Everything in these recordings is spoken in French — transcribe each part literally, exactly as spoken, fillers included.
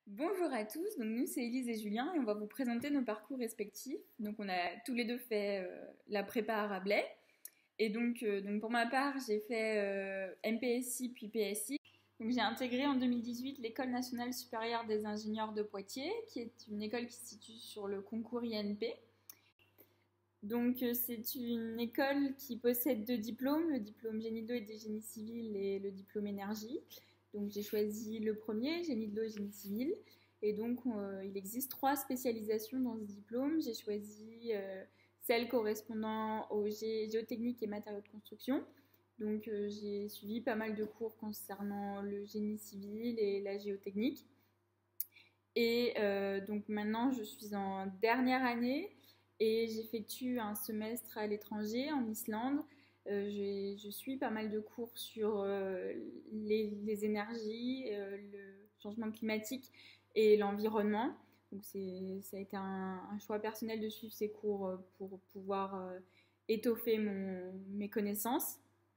Bonjour à tous, donc nous c'est Élise et Julien et on va vous présenter nos parcours respectifs. Donc on a tous les deux fait euh, la prépa à Rabelais et donc, euh, donc pour ma part j'ai fait euh, M P S I puis P S I. Donc j'ai intégré en deux mille dix-huit l'École nationale supérieure des ingénieurs de Poitiers qui est une école qui se situe sur le concours I N P. Donc euh, c'est une école qui possède deux diplômes, le diplôme génie de l'eau et des génies civils et le diplôme énergie. Donc j'ai choisi le premier, génie de l'eau et génie civil. Et donc euh, il existe trois spécialisations dans ce diplôme. J'ai choisi euh, celle correspondant aux gé géotechniques et matériaux de construction. Donc euh, j'ai suivi pas mal de cours concernant le génie civil et la géotechnique. Et euh, donc maintenant je suis en dernière année et j'effectue un semestre à l'étranger en Islande. Euh, je suis pas mal de cours sur euh, les, les, énergies, euh, le changement climatique et l'environnement. Donc ça a été un, un, choix personnel de suivre ces cours pour pouvoir euh, étoffer mon, mes connaissances.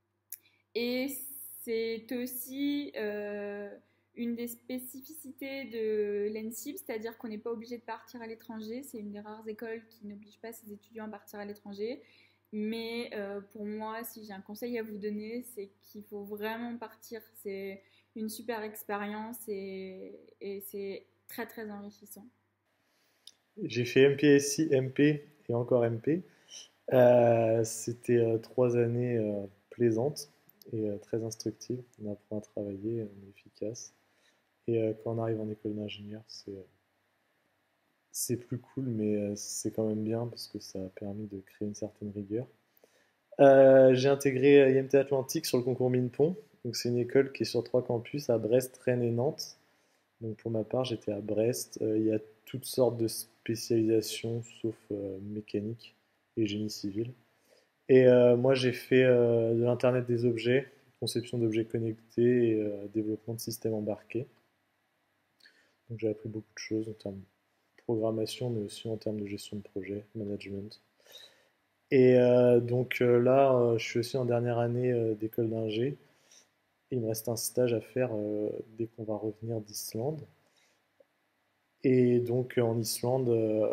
Et c'est aussi euh, une des spécificités de l'E N S I B, c'est-à-dire qu'on n'est pas obligé de partir à l'étranger. C'est une des rares écoles qui n'oblige pas ses étudiants à partir à l'étranger. Mais euh, pour moi, si j'ai un conseil à vous donner, c'est qu'il faut vraiment partir. C'est une super expérience et, et c'est très très enrichissant. J'ai fait M P S I, M P et encore M P. Euh, C'était euh, trois années euh, plaisantes et euh, très instructives. On apprend à travailler, on est efficace. Et euh, quand on arrive en école d'ingénieur, c'est euh, c'est plus cool, mais euh, c'est quand même bien parce que ça a permis de créer une certaine rigueur. Euh, j'ai intégré I M T Atlantique sur le concours Minpont. Donc c'est une école qui est sur trois campus, à Brest, Rennes et Nantes. Donc pour ma part, j'étais à Brest. Euh, il y a toutes sortes de spécialisations, sauf euh, mécanique et génie civil. Et euh, moi, j'ai fait euh, de l'Internet des objets, conception d'objets connectés et euh, développement de systèmes embarqués. Donc j'ai appris beaucoup de choses en termes de programmation, mais aussi en termes de gestion de projet, management. Et euh, donc euh, là, euh, je suis aussi en dernière année euh, d'école d'ingé. Il me reste un stage à faire euh, dès qu'on va revenir d'Islande. Et donc en Islande, euh,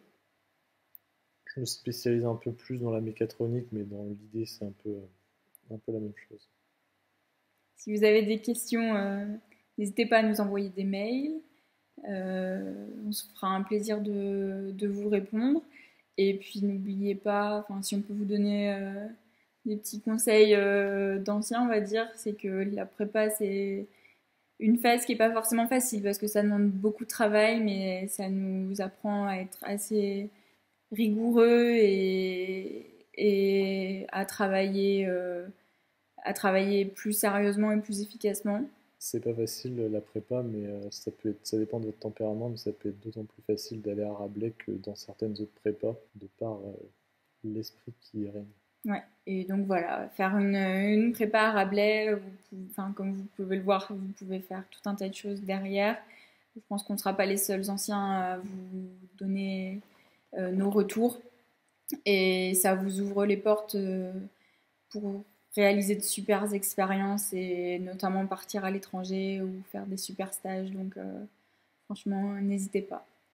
je me spécialise un peu plus dans la mécatronique, mais dans l'idée, c'est un peu, un peu la même chose. Si vous avez des questions, euh, n'hésitez pas à nous envoyer des mails. Euh, on se fera un plaisir de, de vous répondre. Et puis n'oubliez pas, enfin, si on peut vous donner euh, des petits conseils euh, d'anciens, on va dire, c'est que la prépa, c'est une phase qui n'est pas forcément facile parce que ça demande beaucoup de travail, mais ça nous apprend à être assez rigoureux et, et à travailler, euh, à travailler plus sérieusement et plus efficacement. C'est pas facile la prépa, mais euh, ça peut être, ça dépend de votre tempérament, mais ça peut être d'autant plus facile d'aller à Rabelais que dans certaines autres prépas, de par euh, l'esprit qui y règne. Ouais, et donc voilà, faire une, une prépa à Rabelais, vous pouvez, enfin, comme vous pouvez le voir, vous pouvez faire tout un tas de choses derrière. Je pense qu'on ne sera pas les seuls anciens à vous donner euh, nos retours et ça vous ouvre les portes euh, pour réaliser de super expériences et notamment partir à l'étranger ou faire des super stages. Donc euh, franchement, n'hésitez pas.